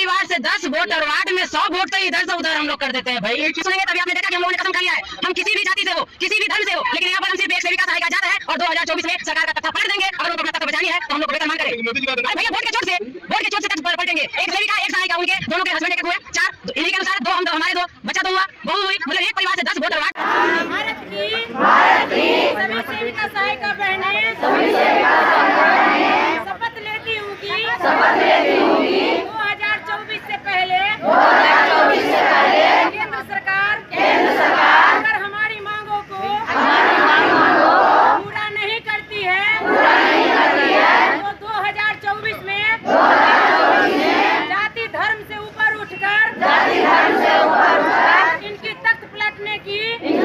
परिवार से 10 वोट और वार्ड में 100 वोट तो इधर से उधर हम लोग कर देते हैं भाई। सुनेंगे तभी आपने देखा कि हम लोगों ने कसम खा लिया है, हम किसी भी जाति से हो, किसी भी धर्म से हो, लेकिन यहाँ पर हम सिर्फ एक सेविका सहायिका जाता है और 2024 में सरकार का तख्ता पलट देंगे। अगर उनको अपना तख्ता बचानी है तो हम लोग को वेतन मांग करें। अरे भैया वोट के चोट से तख्त पलटेंगे। एक सेविका एक सहायिका, उनके दोनों के हस्बैंड एक हुए 4, इन्हीं के अनुसार 2 हम 2 हमारे 2 बच्चा 2 हुआ, बहू हुई, मतलब एक परिवार से 10 वोट और वार्ड। भारत की सभी सेविका सहायिका बहनें शपथ लेती हूँ कि 2024 से पहले केंद्र सरकार अगर हमारी मांगों को पूरा नहीं करती है तो 2024 में जाति धर्म से ऊपर उठकर इनकी तख्त पलटने की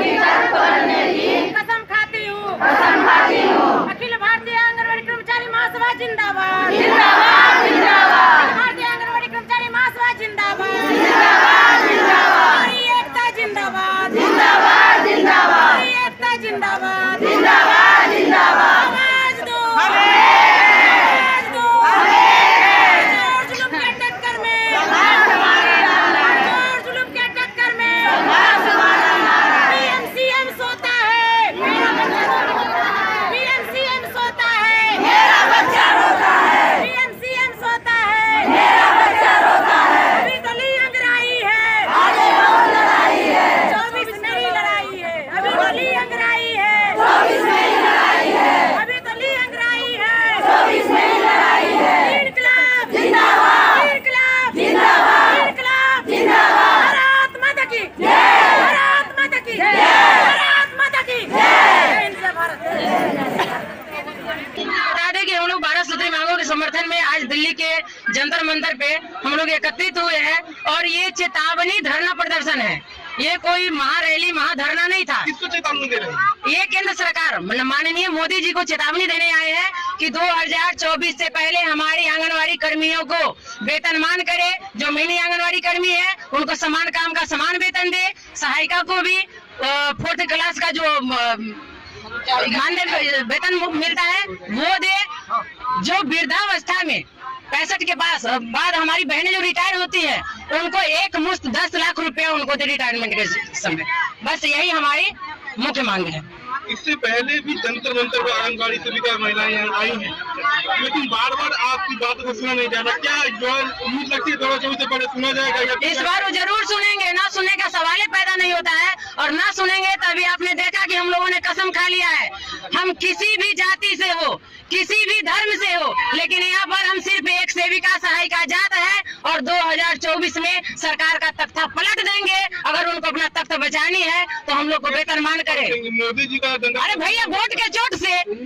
कसम खाती हूँ। अखिल भारतीय आंगनबाड़ी कर्मचारी महासभा जिंदाबाद। अखिल भारतीय आंगनबाड़ी कर्मचारी महासभा जिंदाबाद। हमारी एकता जिंदाबाद। हमारी एकता जिंदाबाद। आवाज दो, आवाज दो। जुल्म के टक्कर में, जुल्म के टक्कर में पीएम सोता है, पीएम सोता है, पीएम सोता है, अभी तो ली अंगराई है, 24 नई लड़ाई है, अभी तो ली अंगराई है, अभी तो ली अंगराई है, इनकलाब जिंदाबाद, इनकलाब जिंदाबाद, भारत माता की जय, भारत माता की जय, भारत माता की जय। बता दें कि हम लोग 12 सूत्री मांगों के समर्थन में आज दिल्ली के जंतर मंतर पे हम लोग एकत्रित हुए हैं और ये चेतावनी धरना प्रदर्शन है। ये कोई महारैली महाधरना नहीं था। किसको चेतावनी दे रहे हैं? ये केंद्र सरकार माननीय मोदी जी को चेतावनी देने आए हैं कि 2024 से पहले हमारी आंगनवाड़ी कर्मियों को वेतनमान करे। जो मिनी आंगनवाड़ी कर्मी है उनको समान काम का समान वेतन दे। सहायिका को भी 4th क्लास का जो मानदेय वेतन मिलता है वो दे। जो वृद्धावस्था में 65 के बाद हमारी बहनें जो रिटायर होती है उनको एक मुश्त 10 लाख रुपया उनको दे रिटायरमेंट के समय। बस यही हमारी मुख्य मांग है। इससे पहले भी जंतर मंतर पर आंगनबाड़ी सेविका महिलाएं यहाँ आई हैं, लेकिन बार बार आपकी बात को सुना नहीं जा रहा। क्या जो उम्मीद लगती है 2024 से पहले सुना जाएगा? इस बार वो जरूर सुनेंगे, ना सुनने का सवाल ही पैदा नहीं होता है और ना सुनेंगे तभी आपने देखा कि हम लोगों ने कसम खा लिया है, हम किसी भी जाति से हो, किसी भी धर्म से हो, लेकिन यहाँ पर हम सिर्फ एक सेविका सहायिका जात है और 2024 में सरकार का तख्ता पलट देंगे। अगर उनको अपना तख्त बचानी है तो हम लोग को वेतनमान करें। मोदी जी का अरे भैया वोट के चोट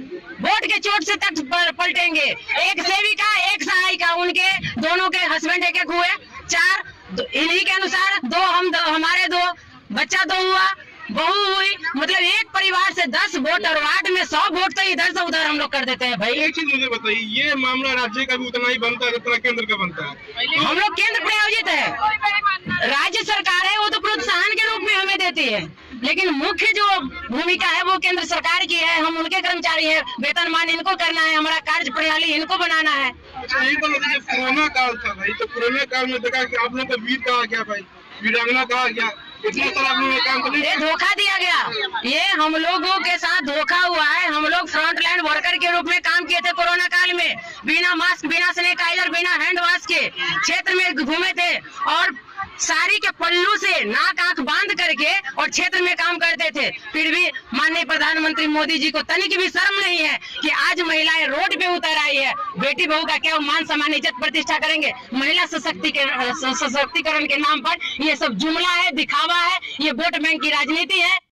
से तख्त पलटेंगे। एक सेविका एक सहायिका, उनके दोनों के हस्बैंड एक हुए 4, इन्हीं के अनुसार 2 हम 2 हमारे 2 बच्चा 2 हुआ, बहू हुई, मतलब एक परिवार से 10 वोट और वार्ड में 100 वोट तो इधर से उधर हम लोग कर देते हैं भाई। एक चीज मुझे बताइए, ये मामला राज्य का भी उतना ही बनता है जितना केंद्र का बनता है? हम लोग केंद्र प्रायोजित है, राज्य सरकार है वो तो प्रोत्साहन के रूप में हमें देती है, लेकिन मुख्य जो भूमिका है वो केंद्र सरकार की है। हम उनके कर्मचारी हैं, वेतनमान इनको करना है, हमारा कार्य प्रणाली इनको बनाना है। कोरोना काल था भाई, तो कोरोना काल में देखा कि आप लोग को वीर कहा गया भाई, वीरांगना कहा गया, इतना सारा आप लोगों ने काम कर लिया। ये धोखा दिया गया, ये हम लोगों के साथ धोखा हुआ है। हम लोग फ्रंट लाइन वर्कर के रूप में काम किए थे कोरोना काल में, बिना मास्क, बिना सैनिटाइजर, बिना हैंड वॉश के क्षेत्र में घूमे थे और साड़ी के पल्लू से नाक आंख बांध करके और क्षेत्र में काम करते थे। फिर भी माननीय प्रधानमंत्री मोदी जी को तनिक भी शर्म नहीं है कि आज महिलाएं रोड पे उतर आई है। बेटी बहू का क्या मान सम्मान इज्जत प्रतिष्ठा करेंगे? महिला सशक्तिकरण के नाम पर ये सब जुमला है, दिखावा है, ये वोट बैंक की राजनीति है।